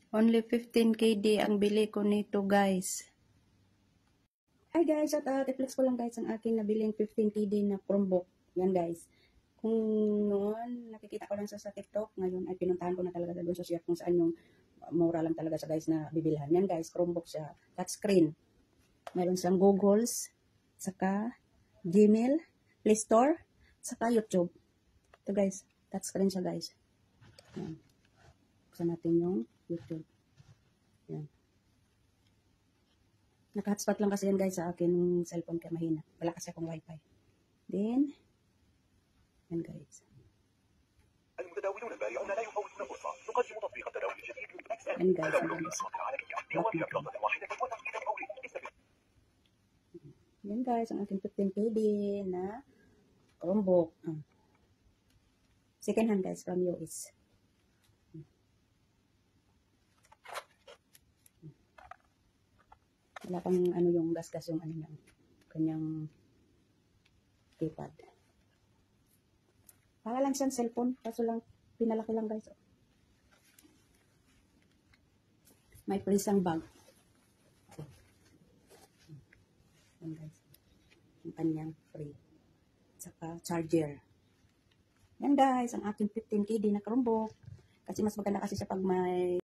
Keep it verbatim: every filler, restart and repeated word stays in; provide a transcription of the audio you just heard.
Only fifteen K D ang bili ko nito, guys. Hi guys, at uh, i-flex ko lang guys ang aking nabiling fifteen K D na Chromebook. Yan guys. Kung noon nakikita ko lang sa, sa TikTok, ngayon ay pinuntahan ko na talaga doon sa shop kung saan yung mura lang talaga sa guys na bibilhan. Yan guys, Chromebook siya. Touchscreen. Meron siyang Googles, saka Gmail, Play Store, saka YouTube. Ito guys, touchscreen siya guys. Yan. Buksan natin yung YouTube. Yan. Naka-hotspot lang kasi yan guys sa akin cellphone kaya mahina. Wala kasi akong wifi. Then, yan guys. المتداولون البارعون لا يفوتون فرصة. نقدم تطبيق التداول الجديد yan guys. Yan guys, ang aking fifteen K D na Chromebook. Uh. Second hand guys from U S. Wala pang ano yung gas-gas yung ano niya, kanyang keypad. Para lang siyang cellphone, kaso lang pinalaki lang guys. May prisang bag. Yan guys. Yung kanyang free. Saka charger. Yan guys, ang aking fifteen K D na Chromebook. Kasi mas maganda kasi siya pag may